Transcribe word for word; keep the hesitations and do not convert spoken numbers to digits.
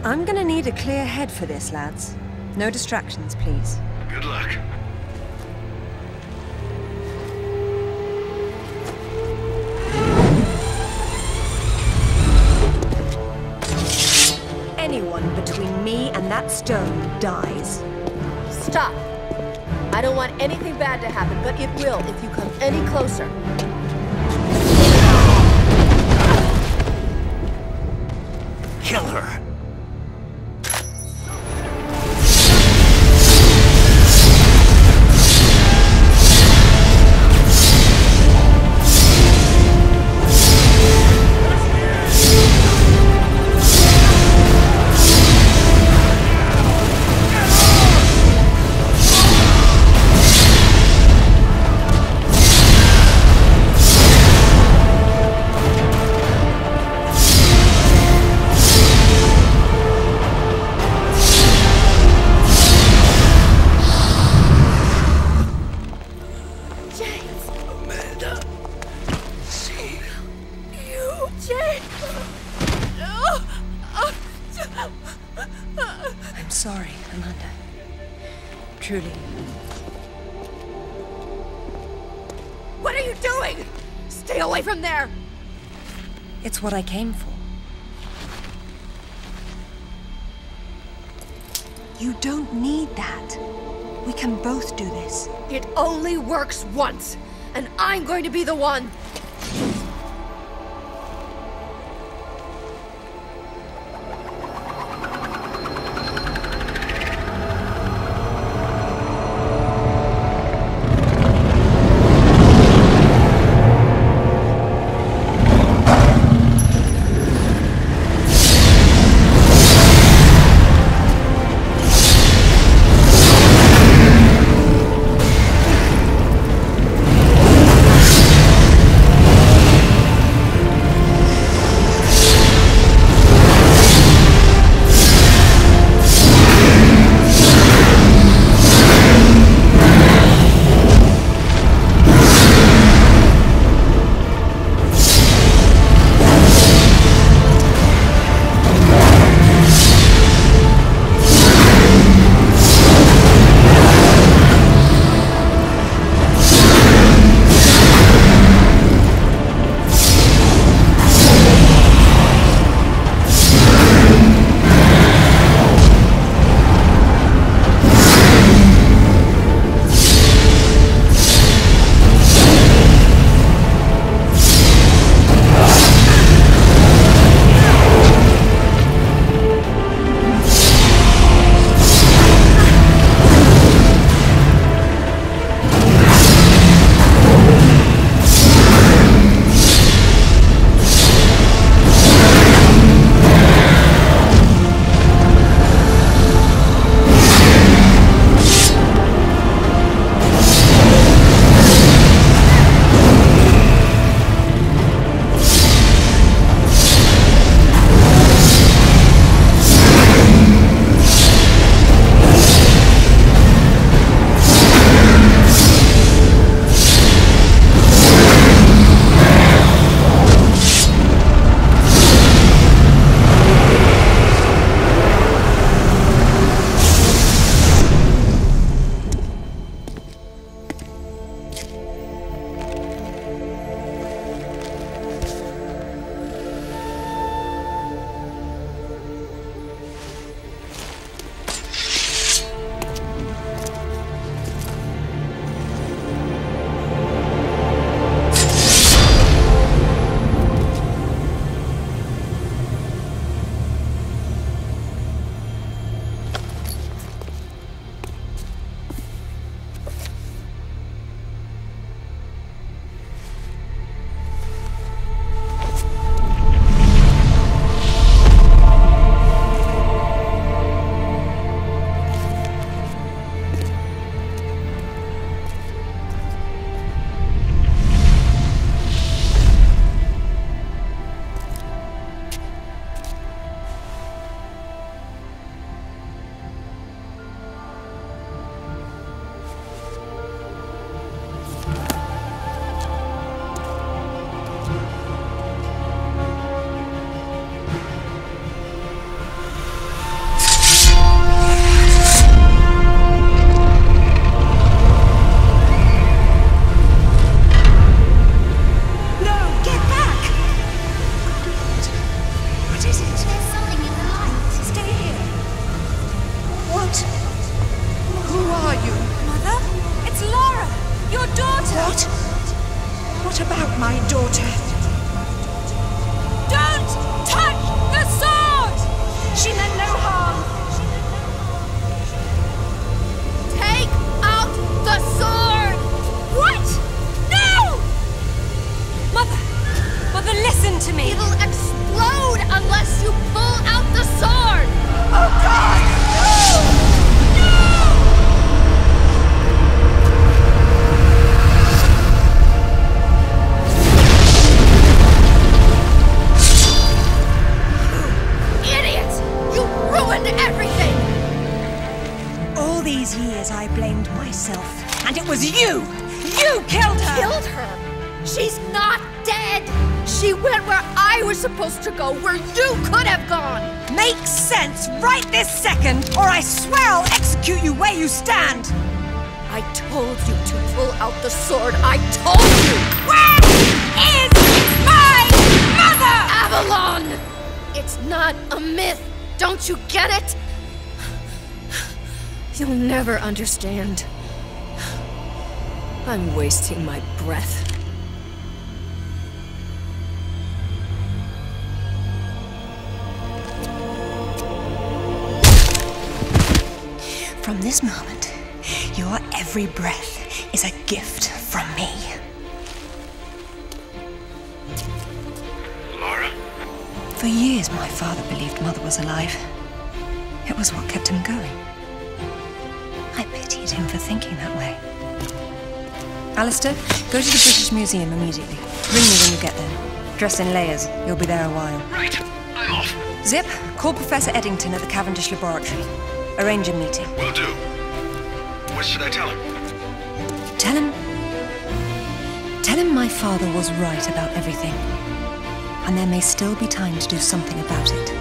I'm gonna need a clear head for this, lads. No distractions, please. Good luck. Anyone between me and that stone dies. Stop! I don't want anything bad to happen, but it will if you come any closer. Kill her! I'm sorry, Amanda. Truly. What are you doing? Stay away from there! It's what I came for. You don't need that. We can both do this. It only works once, and I'm going to be the one. What about my daughter? Don't touch the sword! She meant no harm. Take out the sword! What? No! Mother! Mother, listen to me! It'll explode unless you pull out the sword! Oh God! All these years I blamed myself, and it was you! You killed her! Killed her? She's not dead! She went where I was supposed to go, where you could have gone! Makes sense right this second, or I swear I'll execute you where you stand! I told you to pull out the sword. I told you! Where is my mother? Avalon! It's not a myth. Don't you get it? You'll never understand. I'm wasting my breath. From this moment, your every breath is a gift from me. Lara? For years, my father believed Mother was alive. It was what kept him going. I pitied him for thinking that way. Alistair, go to the British Museum immediately. Ring me when you get there. Dress in layers. You'll be there a while. Right. I'm off. Zip, call Professor Eddington at the Cavendish Laboratory. Arrange a meeting. Will do. What should I tell him? Tell him... Tell him my father was right about everything. And there may still be time to do something about it.